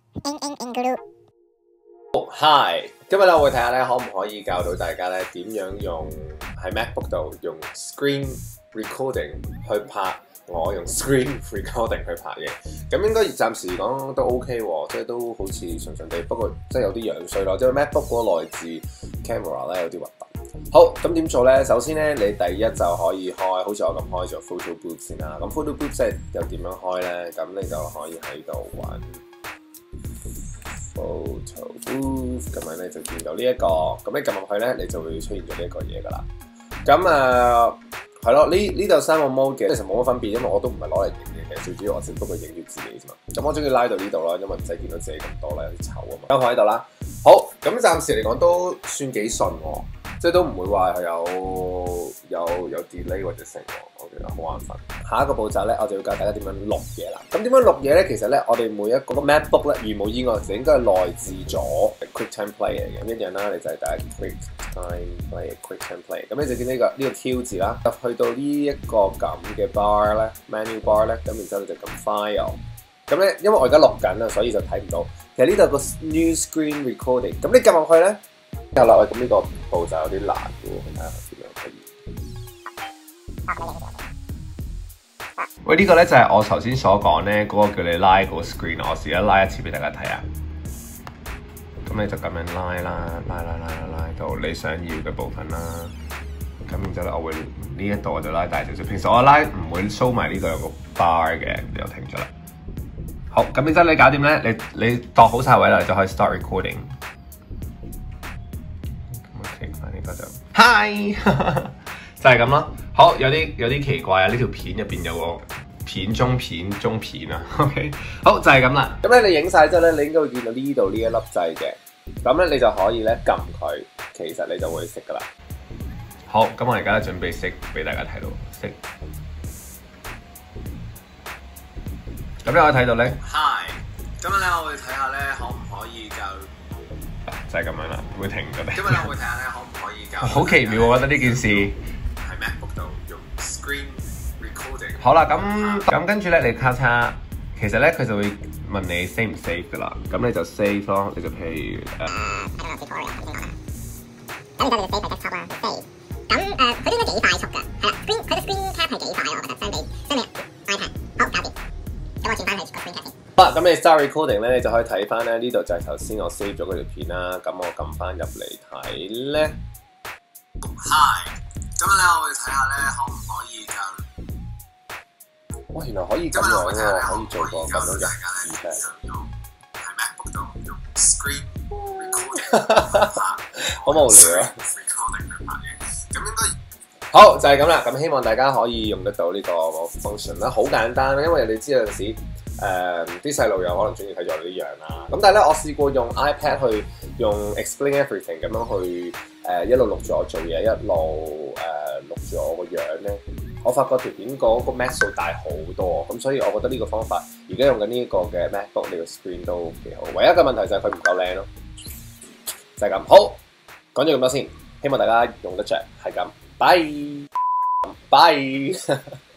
Hi， 今日咧我會睇下咧可唔可以教到大家咧點樣用喺 MacBook 度用 Screen Recording 去拍我用 Screen Recording 去拍嘢，咁應該暫時講都 OK 喎，即係都好似順順地，不過即係有啲樣衰咯，即係 MacBook 嗰個內置 camera 咧有啲核突。好，咁點做咧？首先咧，你第一就可以開，好似我咁開咗 Photo Booth 先啦。咁 Photo Booth 即係又點樣開咧？咁你就可以喺度揾 Photo Booth， 咁樣咧就見到呢一個，咁你撳入去咧，你就會出現咗呢一個嘢噶啦。咁係咯，呢度三個 mode 嘅其實冇乜分別，因為我都唔係攞嚟影嘢嘅，最主要我只不過影住自己啫嘛。咁我中意拉到呢度啦，因為唔使見到自己咁多啦，有啲醜啊嘛。咁放喺度啦。好，咁暫時嚟講都算幾順喎。即係都唔會話係有 delay 或者成喎，我覺得好眼瞓。下一個步驟咧，我就要教大家點樣錄嘢啦。咁點樣錄嘢咧？其實咧，我哋每一個 MacBook 咧，如無意外就應該係內置咗 QuickTime Play 嚟嘅。咁一樣啦，你就係打 QuickTime Play。咁你就見呢個 Q 字啦，去到呢一個咁嘅 bar 咧 ，menu bar 咧，咁然之後你就撳 File。咁咧，因為我而家錄緊啊，所以就睇唔到。其實呢度有個 New Screen Recording。咁你撳入去咧。有啦，咁呢個步驟有啲難嘅喎，睇下點樣可以。喂，呢個咧就係我頭先所講咧嗰個叫你拉個 screen， 我試一拉一次俾大家睇下。咁你就咁樣拉到你想要嘅部分啦。咁然之後咧，我會呢一度我就拉大少少。平時我拉唔會 show 埋呢個有個 bar 嘅，你又停咗啦。好，咁然之後你搞掂咧，你度好晒位啦，你就可以 start recording。Hi 就係咁咯。好，有啲奇怪啊！呢條片入邊有個片中片啊。OK， 好就係咁啦。咁咧你影晒之後咧，你應該會見到呢度呢一粒掣嘅。咁咧你就可以咧撳佢，其實你就會熄噶啦。好，咁我而家準備熄俾大家睇到熄。咁咧我睇到咧 ，Hi， 今日咧我會睇下咧可唔可以教。就係咁樣啦，會停咗。今日我會睇下咧，可唔可以教？好奇妙，我覺得呢件事。喺 MacBook 度用 Screen Recording。好啦，咁跟住咧，你咔嚓，其實咧佢就會問你 save 唔 save 噶啦。咁你就 save 咯，你就譬如咁你就 save 喺 desktop 啦 ，save。咁佢都應該幾快速㗎，係啦，佢個 screen cap 係幾快我覺得，相比 iPad。好，搞掂。咁我轉翻去個 screen cap 先。好啦，咁你 start recording 咧，你就可以睇翻咧，呢度就係頭先我 save 咗嗰條片啦。咁我撳翻入嚟睇咧。Hi， 今日咧我會睇下咧，可唔可以教？哇，原來可以咁樣喎，可以做個咁樣嘅視頻。喺 MacBook 度用 Screen Recording 好無聊啊！咁應該好就係咁啦。咁希望大家可以用得到呢個 function 啦，好簡單啦，因為你知有陣時。啲細路又可能中意睇咗呢樣啦，咁但係咧我試過用 iPad 去用 Explain Everything 咁樣去一路錄住我做嘢，一路錄住我個樣咧，我發覺條片嗰個 max 數大好多，咁所以我覺得呢個方法而家用緊呢一個嘅 MacBook 呢個 screen 都幾好，唯一嘅問題就係佢唔夠靚咯，就係咁。好，講咗咁多先，希望大家用得着，係咁，拜拜。